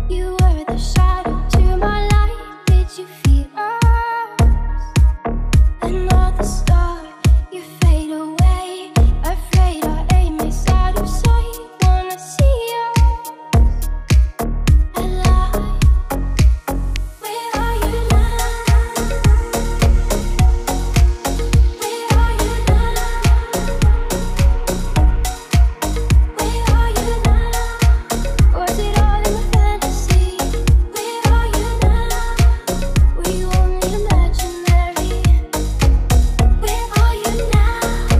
You were the shadow to my light. Did you feel us? Another star, you fade away. Afraid our aim is out of sight. Wanna see us alive. Where are you now? Where are you now? Where are you now? Was it all in my fantasy? Where are you now? Were you only imaginary? Where are you now?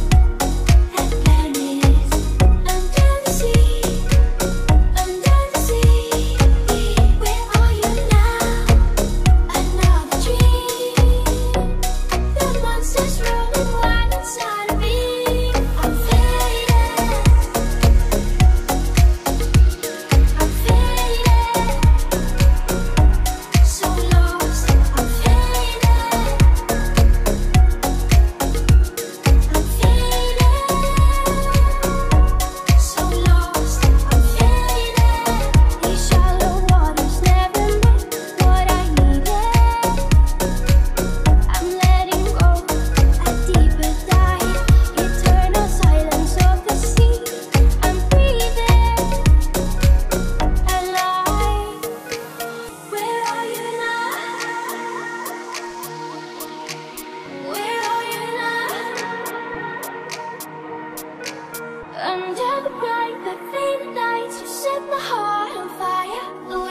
Atlantis, under the sea, under the sea. Where are you now? Another dream. The monsters running wild inside of me. I'm faded. I'm faded. So lost. I'm faded. I'm faded. So lost. I'm faded. These shallow waters never meant what I needed. I'm letting go, a deeper dive, eternal silence of the sea. I'm breathing alive. Where are you now? Where are you now? Under the bright, the faded lights, you set my heart on fire.